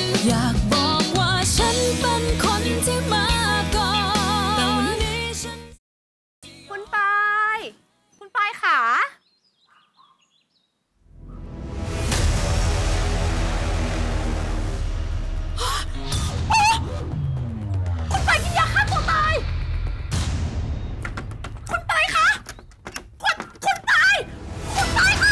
อยากบอกว่าฉันเป็นคนที่มาก่อนแต่วันนี้ฉันคุณปายขาคุณปายกินยาฆ่าตัวตายคุณปายคะคุณปายคะ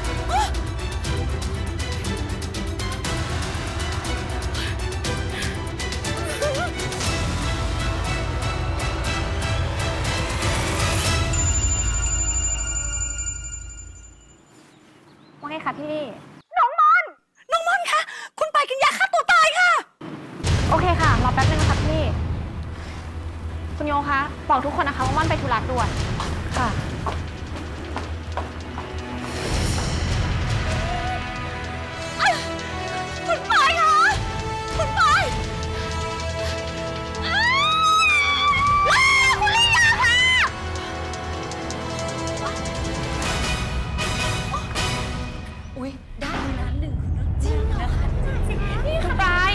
ว่าไงคะพี่น้องมอนคะคุณปายกินยาฆ่าตัวตายค่ะโอเคค่ะรอแป๊บนึงนะคะพี่คุณโยคะบอกทุกคนนะคะว่าม่อนไปธุระด่วนค่ะคุณปายคะคุณปายคุณลียาค่ะอุ๊ยได้นะ1จริงเหรอคะนี่ค่ะปาย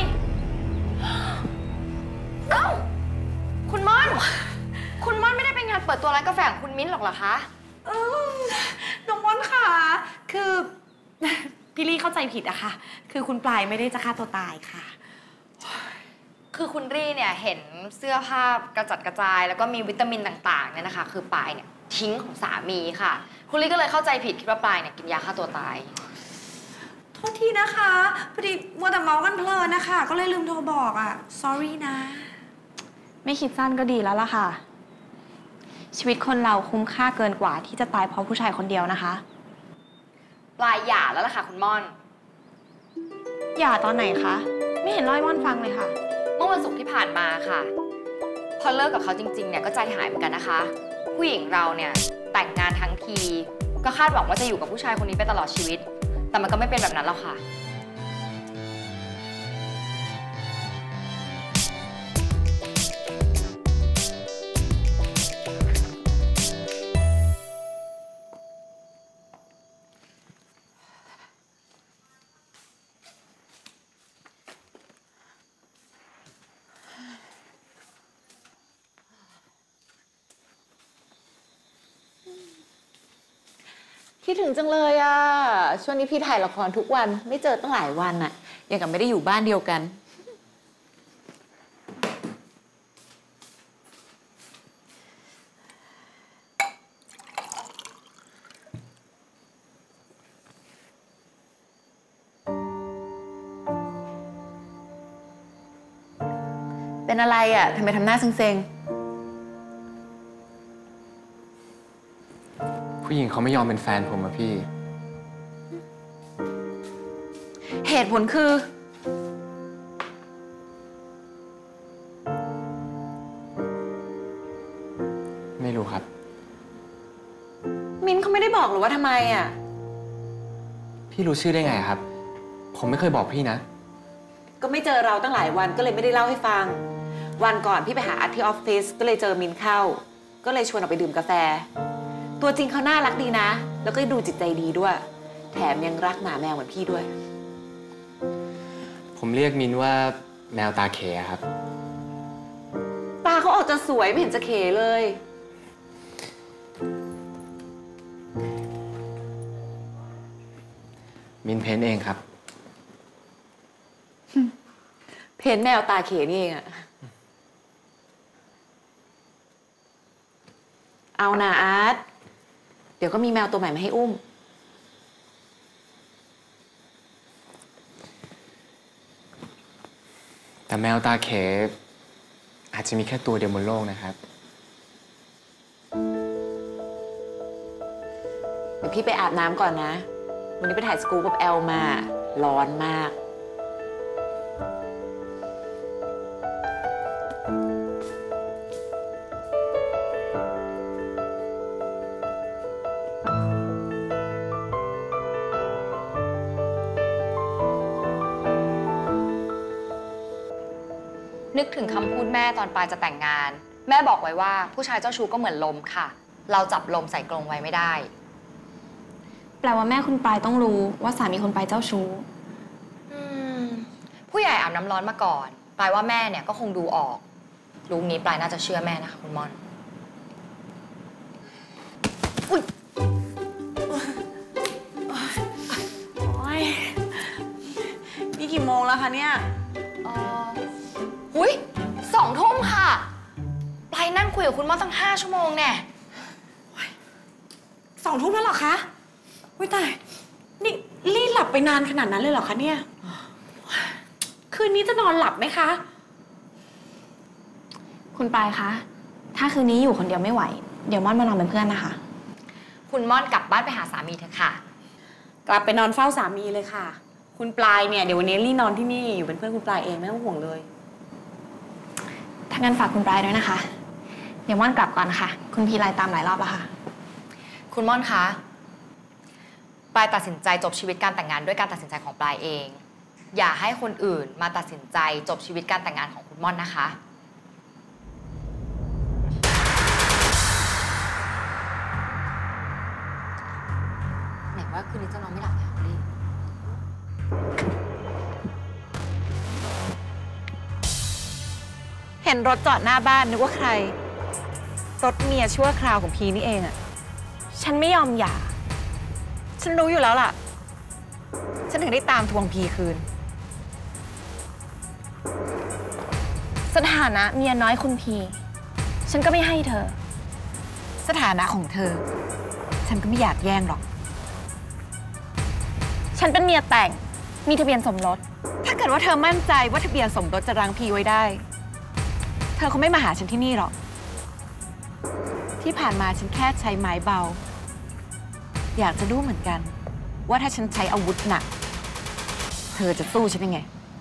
เอ้าคุณม่อนไม่ได้ไปงานเปิดตัวร้านกาแฟของคุณมิ้นหรอกเหรอคะน้องม่อนค่ะคือพี่ลี่เข้าใจผิดอะค่ะคือคุณปลายไม่ได้จะฆ่าตัวตายค่ะคือคุณรี่เนี่ยเห็นเสื้อผ้ากระจัดกระจายแล้วก็มีวิตามินต่างๆเนี่ยนะคะคือปายเนี่ยทิ้งของสามีค่ะคุณรี่ก็เลยเข้าใจผิดคิดว่าปายเนี่ยกินยาฆ่าตัวตายโทษทีนะคะพอดีมัวแต่เมากันเพลินนะคะก็เลยลืมโทรบอกอะ sorry นะไม่คิดสั้นก็ดีแล้วล่ะค่ะชีวิตคนเราคุ้มค่าเกินกว่าที่จะตายเพราะผู้ชายคนเดียวนะคะปลายหย่าแล้วล่ะค่ะคุณม่อนหย่าตอนไหนคะไม่เห็นเล่าให้ม่อนฟังเลยค่ะเมื่อวันศุกร์ที่ผ่านมาค่ะพอเลิกกับเขาจริงๆเนี่ยก็ใจหายเหมือนกันนะคะผู้หญิงเราเนี่ยแต่งงานทั้งทีก็คาดหวังว่าจะอยู่กับผู้ชายคนนี้ไปตลอดชีวิตแต่มันก็ไม่เป็นแบบนั้นหรอกค่ะคิดถึงจังเลยอ่ะช่วงนี้พี่ถ่ายละครทุกวันไม่เจอตั้งหลายวันอ่ะยังกับไม่ได้อยู่บ้านเดียวกันเป็นอะไรอ่ะทำไมทำหน้าเซ็งผู้หญิงเขาไม่ยอมเป็นแฟนผมอะพี่เหตุผลคือไม่รู้ครับมิ้นเขาไม่ได้บอกหรอว่าทำไมอ่ะพี่รู้ชื่อได้ไงครับผมไม่เคยบอกพี่นะก็ไม่เจอเราตั้งหลายวันก็เลยไม่ได้เล่าให้ฟังวันก่อนพี่ไปหาอาร์ตที่ออฟฟิศก็เลยเจอมิ้นเข้าก็เลยชวนออกไปดื่มกาแฟตัวจริงเขาน่ารักดีนะแล้วก็ดูจิตใจดีด้วยแถมยังรักหมาแมวเหมือนพี่ด้วยผมเรียกมินว่าแมวตาเขครับตาเขาออกจะสวยไม่เห็นจะเขเลยมินเพ้นเองครับเพ้นแมวตาเขนี่เองอะเอานะอาร์ตเดี๋ยวก็มีแมวตัวใหม่มาให้อุ้มแต่แมวตาเขอาจจะมีแค่ตัวเดียวบนโลกนะครับเดี๋ยวพี่ไปอาบน้ำก่อนนะวันนี้ไปถ่ายสกู๊ปกับแอลมาร้อนมากนึกถึงคำพูดแม่ตอนปายจะแต่งงานแม่บอกไว้ว่าผู้ชายเจ้าชู้ก็เหมือนลมค่ะเราจับลมใส่กรงไว้ไม่ได้แปลว่าแม่คุณปายต้องรู้ว่าสามีคุณปายเจ้าชู้ผู้ใหญ่อาจอาบน้ำร้อนมาก่อนปลายว่าแม่เนี่ยก็คงดูออกลุงนี้ปลายน่าจะเชื่อแม่นะคะคุณม่อนนี่กี่โมงแล้วคะเนี่ยอุ้ย2 ทุ่มค่ะปลายนั่งคุยกับคุณม่อนตั้ง5 ชั่วโมงแน่ 2 ทุ่มแล้วเหรอคะอุ้ยตายนี่รีบหลับไปนานขนาดนั้นเลยเหรอคะเนี่ยคืนนี้จะนอนหลับไหมคะคุณปายคะถ้าคืนนี้อยู่คนเดียวไม่ไหวเดี๋ยวม่อนมานอนเป็นเพื่อนนะคะคุณม่อนกลับบ้านไปหาสามีเถอะค่ะกลับไปนอนเฝ้าสามีเลยค่ะคุณปลายเนี่ยเดี๋ยววันนี้รีนอนที่นี่อยู่เป็นเพื่อนคุณปลายเองไม่ต้องห่วงเลยถ้างั้นฝากคุณปลายด้วยนะคะเดี๋ยวม่อนกลับก่อนค่ะคุณพีไลน์ตามหลายรอบแล้วค่ะคุณม่อนคะปลายตัดสินใจจบชีวิตการแต่งงานด้วยการตัดสินใจของปลายเองอย่าให้คนอื่นมาตัดสินใจจบชีวิตการแต่งงานของคุณม่อนนะคะไหนว่าคืนนี้จะนอนไม่หลับแล้วดิเห็นรถจอดหน้าบ้านนึกว่าใครรถเมียชั่วคราวของพีนี่เองอะฉันไม่ยอมหย่าฉันรู้อยู่แล้วล่ะฉันถึงได้ตามทวงพีคืนสถานะเมียน้อยคุณพีฉันก็ไม่ให้เธอสถานะของเธอฉันก็ไม่อยากแย่งหรอกฉันเป็นเมียแต่งมีทะเบียนสมรสถ้าเกิดว่าเธอมั่นใจว่าทะเบียนสมรสจะรั้งพีไว้ได้เธอคงไม่มาหาฉันที่นี่หรอกที่ผ่านมาฉันแค่ใช้ไม้เบาอยากจะรู้เหมือนกันว่าถ้าฉันใช้อาวุธหนักเธอจะสู้ฉันยังไง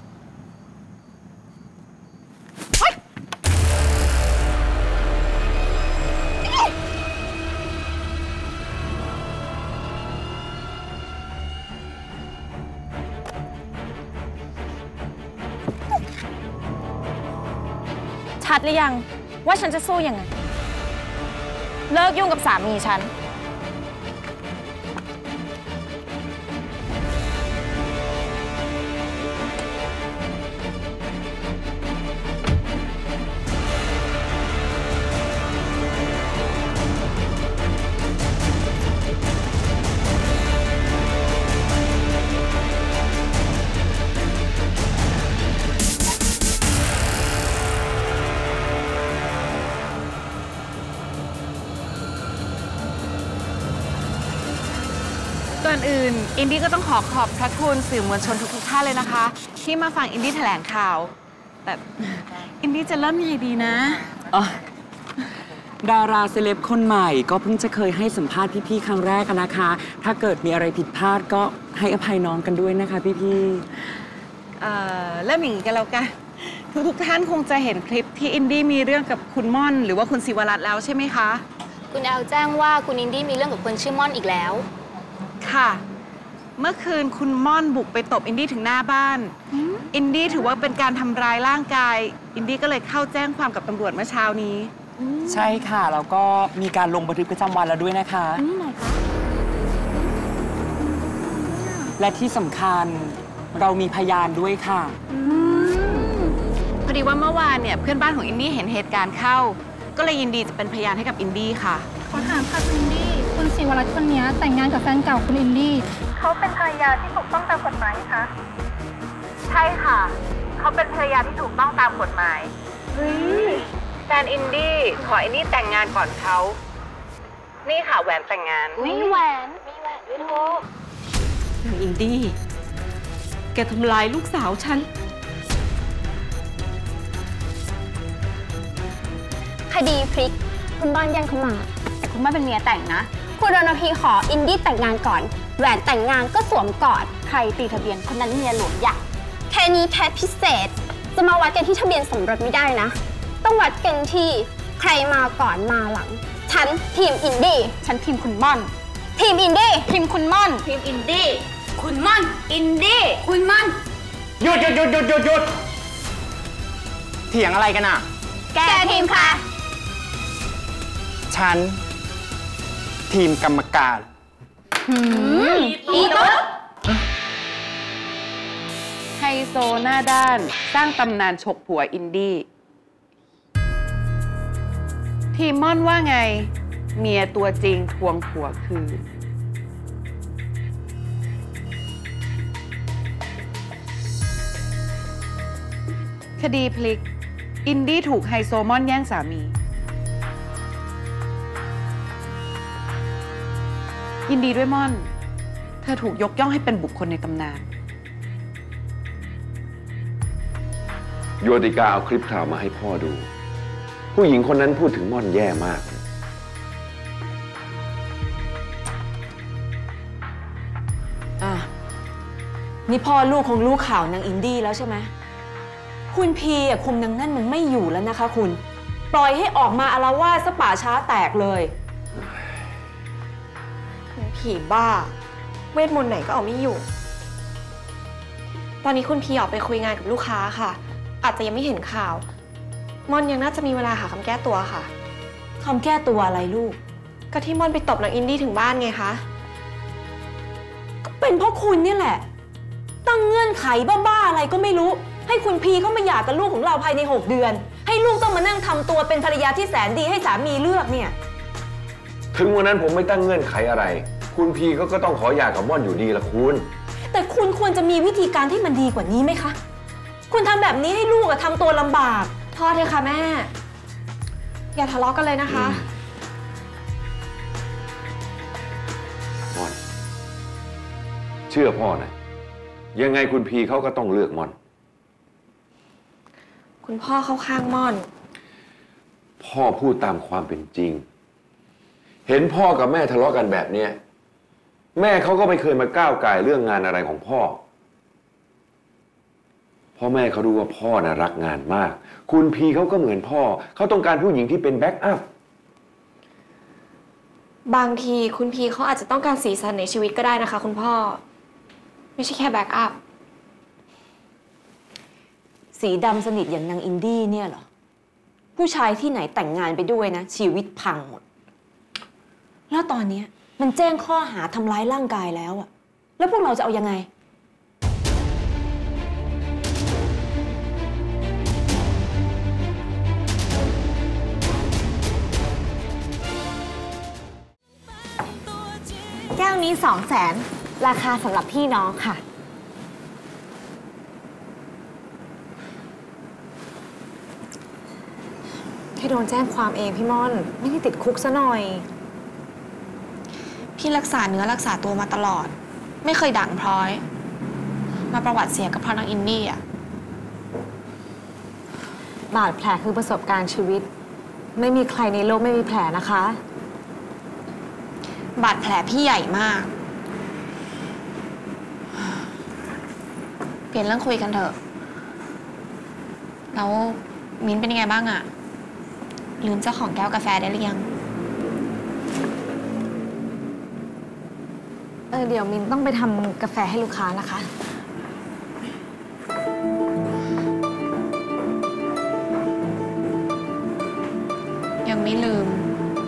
ชัดหรือยังว่าฉันจะสู้ยังไงเลิกยุ่งกับสามีฉันก่อนอื่นอินดี้ก็ต้องขอบพระคุณสื่อมวลชนทุกท่านเลยนะคะที่มาฟังอินดี้แถลงข่าวแบบอินดี้จะเริ่มยังไงดีนะดาราเซเลบคนใหม่ก็เพิ่งจะเคยให้สัมภาษณ์พี่ๆครั้งแรกนะคะถ้าเกิดมีอะไรผิดพลาดก็ให้อภัยน้องกันด้วยนะคะพี่ๆเริ่มอย่างนี้กันแล้วกันทุกท่านคงจะเห็นคลิปที่อินดี้มีเรื่องกับคุณม่อนหรือว่าคุณศิวรัตน์แล้วใช่ไหมคะคุณแอลแจ้งว่าคุณอินดี้มีเรื่องกับคนชื่อม่อนอีกแล้วค่ะเมื่อคืนคุณม่อนบุกไปตบอินดี้ถึงหน้าบ้านอินดี้ถือว่าเป็นการทำร้ายร่างกายอินดี้ก็เลยเข้าแจ้งความกับตำรวจเมื่อเช้านี้ใช่ค่ะแล้วก็มีการลงบันทึกประจำวันแล้วด้วยนะคะและที่สำคัญเรามีพยานด้วยค่ะพอดีว่าเมื่อวานเนี่ยเพื่อนบ้านของอินดี้เห็นเหตุการณ์เข้าก็เลยยินดีจะเป็นพยานให้กับอินดี้ค่ะขอถามค่ะคุณอินดี้คุณศิวรัตน์คนนี้แต่งงานกับแฟนเก่าคุณอินดี้เขาเป็นภรรยาที่ถูกต้องตามกฎหมายคะใช่ค่ะเขาเป็นภรรยาที่ถูกต้องตามกฎหมายแฟนอินดี้ขออินดี้แต่งงานก่อนเขานี่ค่ะแหวนแต่งงานมีแหวนด้วยโธ่อินดี้แกทำลายลูกสาวฉันคดีพลิกคุณบ้านแย่งเขามาแต่คุณบ้านเป็นเมียแต่งนะคุณรณพีขออินดี้แต่งงานก่อนแหวนแต่งงานก็สวมกอดใครตีทะเบียนคนนั้นเมียหลวงใหญ่แค่นี้แค่พิเศษจะมาวัดกันที่ทะเบียนสมรสไม่ได้นะต้องวัดกันที่ใครมาก่อนมาหลังฉันทีมอินดี้ฉันทีมคุณม่อนทีมอินดี้ทีมคุณม่อนทีมอินดี้คุณม่อนอินดี้คุณม่อนหยุดเถียงอะไรกันอ่ะแกทีมค่ะฉันทีมกรรมการอีตุ๊ดให้โซหน้าด้านสร้างตำนานฉกผัวอินดี้ทีมม่อนว่าไงเมียตัวจริงทวงผัวคืนคดีพลิกอินดี้ถูกไฮโซม่อนแย่งสามียินดีด้วยม่อนเธอถูกยกย่องให้เป็นบุคคลในตำนานโยติกาเอาคลิปข่าวมาให้พ่อดูผู้หญิงคนนั้นพูดถึงม่อนแย่มากนี่พ่อลูกคงรู้ข่าวนางอินดี้แล้วใช่ไหมคุณพีคุมนางนั่นมันไม่อยู่แล้วนะคะคุณปล่อยให้ออกมาอาละวาดซะป่าช้าแตกเลยผีบ้าเวทมนต์ไหนก็เอาไม่อยู่ตอนนี้คุณพีออกไปคุยงานกับลูกค้าค่ะอาจจะยังไม่เห็นข่าวม่อนยังน่าจะมีเวลาหาคำแก้ตัวค่ะคำแก้ตัวอะไรลูกก็ที่ม่อนไปตบนางอินดี้ถึงบ้านไงคะก็เป็นเพราะคุณนี่แหละตั้งเงื่อนไขบ้าๆอะไรก็ไม่รู้ให้คุณพีเขามาหย่ากับลูกของเราภายใน6 เดือนให้ลูกต้องมานั่งทำตัวเป็นภรรยาที่แสนดีให้สามีเลือกเนี่ยถึงวันนั้นผมไม่ตั้งเงื่อนไขอะไรคุณพีก็ต้องขอหย่ากับม่อนอยู่ดีละคุณแต่คุณควรจะมีวิธีการที่มันดีกว่านี้ไหมคะคุณทำแบบนี้ให้ลูกทำตัวลำบากพอเถอะค่ะแม่อย่าทะเลาะกันเลยนะคะม่อนเชื่อพ่อนะยังไงคุณพีเขาก็ต้องเลือกม่อนคุณพ่อเข้าข้างม่อนพ่อพูดตามความเป็นจริงเห็นพ่อกับแม่ทะเลาะกันแบบนี้แม่เขาก็ไม่เคยมาก้าวก่ายเรื่องงานอะไรของพ่อแม่เขารู้ว่าพ่อน่ะรักงานมากคุณพีเขาก็เหมือนพ่อเขาต้องการผู้หญิงที่เป็นแบ็กอัพบางทีคุณพีเขาอาจจะต้องการสีสันในชีวิตก็ได้นะคะคุณพ่อไม่ใช่แค่แบ็กอัพสีดำสนิทอย่างนางอินดี้เนี่ยเหรอผู้ชายที่ไหนแต่งงานไปด้วยนะชีวิตพังหมดแล้วตอนนี้มันแจ้งข้อหาทำร้ายร่างกายแล้วอะแล้วพวกเราจะเอายังไงแก้วนี้200,000ราคาสำหรับพี่น้องค่ะที่โดนแจ้งความเองพี่ม่อนไม่ได้ติดคุกซะหน่อยพี่รักษาเนื้อรักษาตัวมาตลอดไม่เคยด่างพร้อยมาประวัติเสียกับพระนางอินดี้อะบาดแผลคือประสบการณ์ชีวิตไม่มีใครในโลกไม่มีแผลนะคะบาดแผลพี่ใหญ่มากเปลี่ยนเรื่องคุยกันเถอะแล้วมิ้นเป็นยังไงบ้างอะลืมเจ้าของแก้วกาแฟได้หรือยังเดี๋ยวมินต้องไปทำกาแฟให้ลูกค้านะคะยังไม่ลืม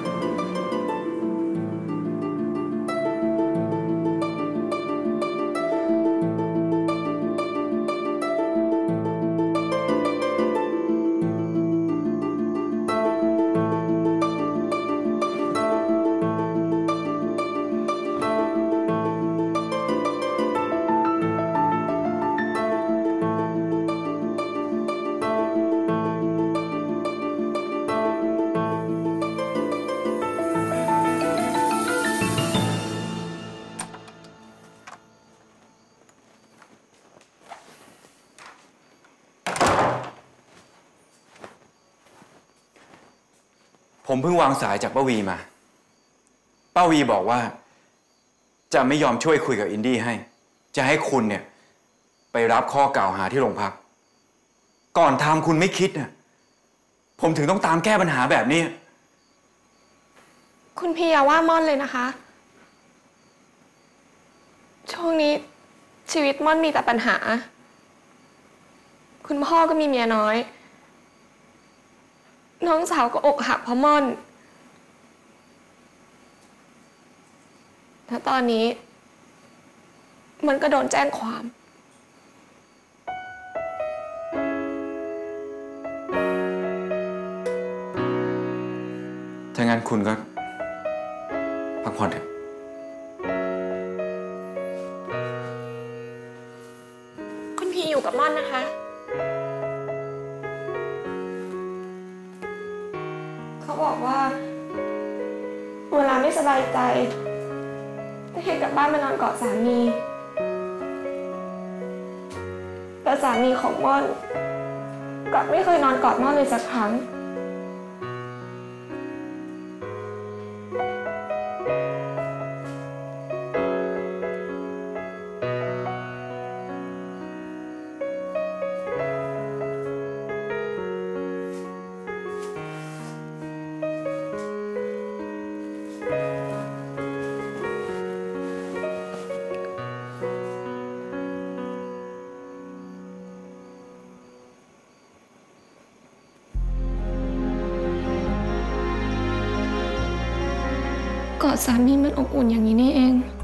ผมเพิ่งวางสายจากป้าวีมาป้าวีบอกว่าจะไม่ยอมช่วยคุยกับอินดี้ให้จะให้คุณเนี่ยไปรับข้อกล่าวหาที่โรงพักก่อนทำคุณไม่คิดนะผมถึงต้องตามแก้ปัญหาแบบนี้คุณพี่อย่าว่าม่อนเลยนะคะช่วงนี้ชีวิตม่อนมีแต่ปัญหาคุณพ่อก็มีเมียน้อยน้องสาวก็อกหักเพราะม่อนแล้วตอนนี้มันก็โดนแจ้งความถ้างั้นคุณก็พักผ่อนเถอะคุณพีอยู่กับม่อนนะคะ เขาบอกว่าเวลาไม่สบายใจก็ให้กลับบ้านมานอนกอดสามีแต่สามีของม่อนกลับไม่เคยนอนกอดม่อนเลยสักครั้งกอดสามีมันอบอุ่นอย่างนี้นี่เอง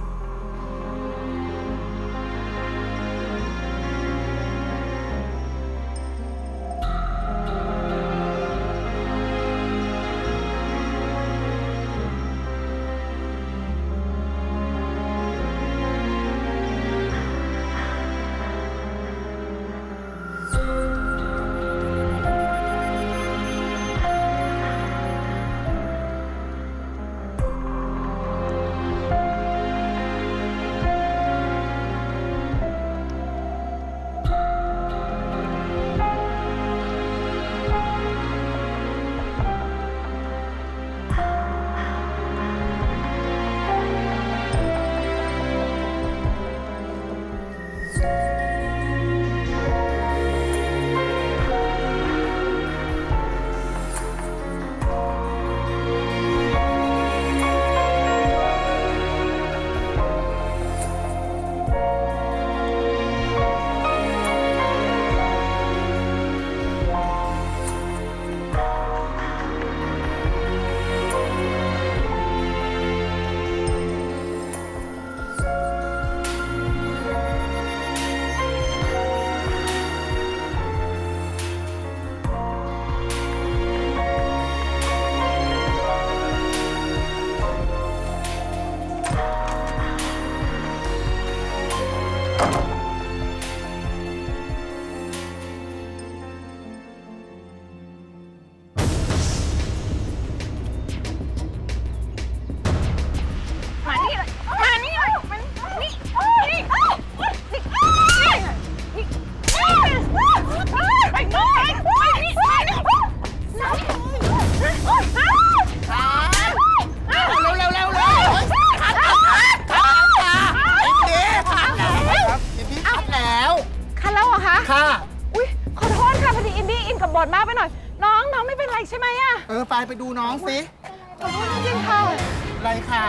ดมากไปหน่อยน้องไม่เป็นไรใช่ไหมอะไปดูน้องสิขอโทษจริงค่ะไรค่ะ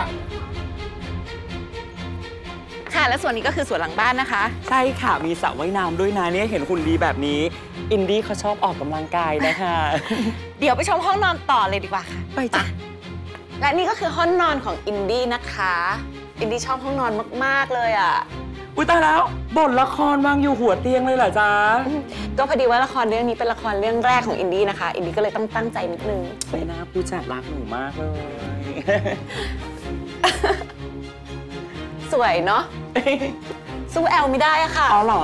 ค่ะและส่วนนี้ก็คือส่วนหลังบ้านนะคะใช่ค่ะมีสระว่ายน้ำด้วยนะเนี่ยเห็นหุ่นดีแบบนี้อินดี้เขาชอบออกกำลังกายนะคะเดี๋ยวไปชมห้องนอนต่อเลยดีกว่าค่ะไปจ้ะและนี่ก็คือห้องนอนของอินดี้นะคะอินดี้ชอบห้องนอนมากๆเลยอ่ะอุ้ยตายแล้วบทละครวางอยู่หัวเตียงเลยเหรอจ๊ะก็พอดีว่าละครเรื่องนี้เป็นละครเรื่องแรกของอินดี้นะคะอินดี้ก็เลยต้องตั้งใจนิดนึงไม่น่าผู้จัดรักหนูมากเลยสวยเนาะสู้แอลไม่ได้อะค่ะอ๋อเหรอ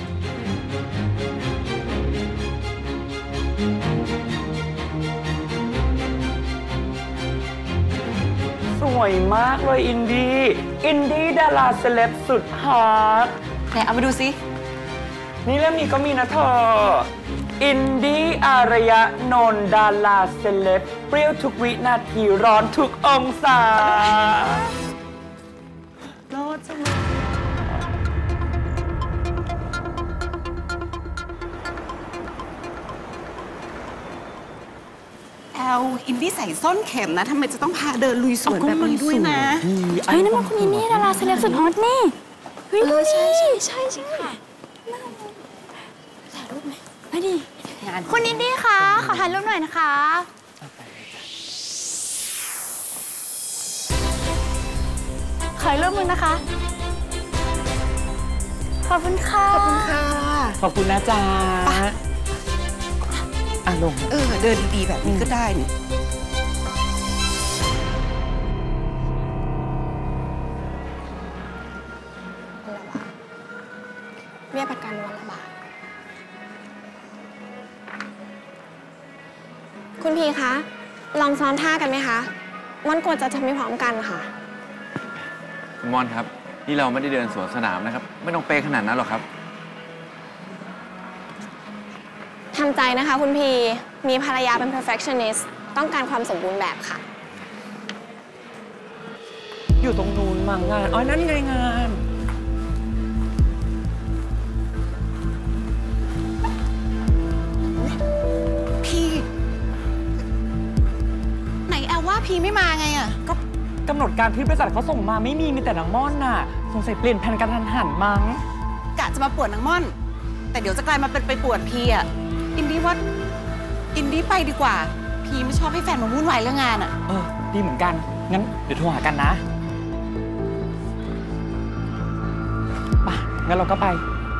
สวยมากเลยอินดี้ดาราเซเลบสุดฮอตไหนเอาไปดูสินี่เรื่องนี้ก็มีนะเธออินดี้อารยะนนท์ดาราเซเลบเปรี้ยวทุกวินาทีร้อนทุกองศาร้อนจังเลยแอลอินดี้ใส่ส้นเข็มนะทำไมจะต้องพาเดินลุยสวนแบบนี้ด้วยนะเฮ้ยนั่นมันคุณอินดี้ดาราเซเลบสุดฮอตนี่ใช่ค่ะถ่ายรูปไหมไปดิคุณอินดี้คะขอถ่ายรูปหน่อยนะคะขอรูปมึงนะคะขอบคุณค่ะขอบคุณค่ะขอบคุณนะจ๊ะลงเดินดีๆแบบนี้ก็ได้นี่คุณพีคะ ลองซ้อมท่ากันไหมคะม่อนกลัวจะทำไม่พร้อมกันค่ะคุณม่อนครับ นี่เราไม่ได้เดินสวนสนามนะครับ ไม่ต้องเป๊ะขนาดนั้นหรอกครับทำใจนะคะคุณพี มีภรรยาเป็น perfectionist ต้องการความสมบูรณ์แบบค่ะอยู่ตรงนู้นมังงานอ๋อนั่นไงงานพี่ไหนแอลว่าพี่ไม่มาไงอะก็กำหนดการที่บริษัทเขาส่งมาไม่มีแต่นางม่อนน่ะสงสัยเปลี่ยนแผนการทันหันมั้งกะจะมาป่วนนางม่อน แต่เดี๋ยวจะกลายมาเป็นไปป่วนพี่อะอินดี้ว่าอินดี้ไปดีกว่า พี่ไม่ชอบให้แฟนมาวุ่นวายเรื่องงานอะดีเหมือนกัน งั้นเดี๋ยวโทรหากันนะไปงั้นเราก็ไป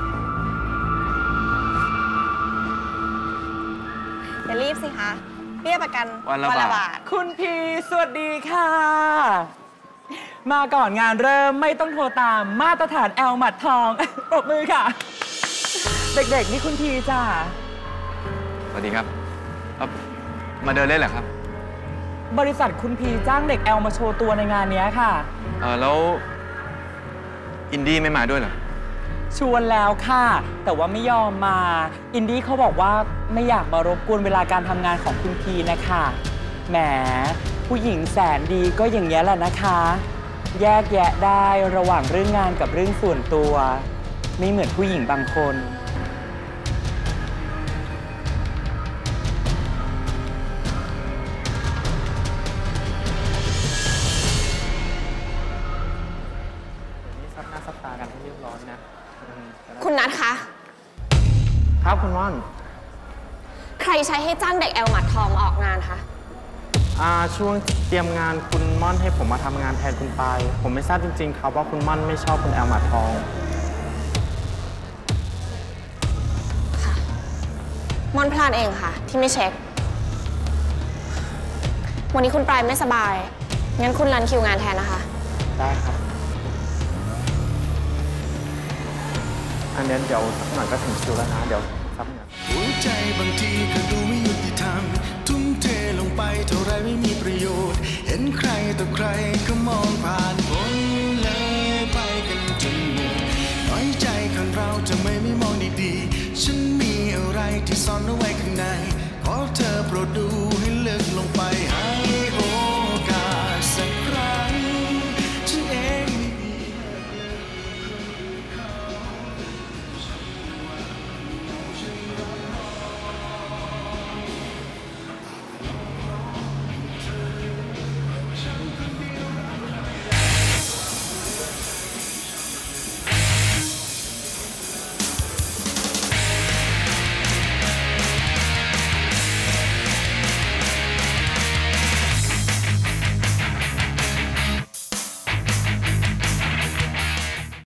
อย่ารีบสิคะเบี้ยประกันวันละบาทคุณพีสวัสดีค่ะ มาก่อนงานเริ่มไม่ต้องโทรตามมาตรฐานแอลหมัดทอง ปรบมือค่ะ เด็กๆนี่คุณพีจ้าสวัสดีครับมาเดินเล่นเหรอครับบริษัทคุณพีจ้างเด็กแอลมาโชว์ตัวในงานนี้ค่ะแล้วอินดี้ไม่มาด้วยเหรอชวนแล้วค่ะ แต่ว่าไม่ยอมมา อินดี้เขาบอกว่าไม่อยากมารบกวนเวลาการทำงานของคุณพีนะคะแหมผู้หญิงแสนดีก็อย่างนี้แหละนะคะ แยกแยะได้ระหว่างเรื่องงานกับเรื่องส่วนตัวไม่เหมือนผู้หญิงบางคนคุณนัทคะครับคุณม่อนใครใช้ให้จ้างเด็กแอลหมัดทองมาออกงานคะช่วงเตรียมงานคุณม่อนให้ผมมาทำงานแทนคุณปายผมไม่ทราบจริงๆครับว่าคุณม่อนไม่ชอบคุณแอลหมัดทองม่อนพลาดเองค่ะ ที่ไม่เช็ค วันนี้คุณปลายไม่สบาย งั้นคุณรันคิวงานแทนนะคะได้ครับอันนี้เดี๋ยวสักหน่อยก็ถึงคิวแล้วนะเดี๋ยวสักหน่อยหัวใจบางทีก็ดูไม่ยุติธรรมทุ่มเทลงไปเท่าไรไม่มีประโยชน์เห็นใครต่อใครก็มองผ่านพ้นเลยไปกันจนหมดน้อยใจคนเราทำไมไม่มองดีๆฉันมีอะไรที่ซ่อนเอาไว้ข้างในขอเธอโปรดดูให้ลึกลงไปหา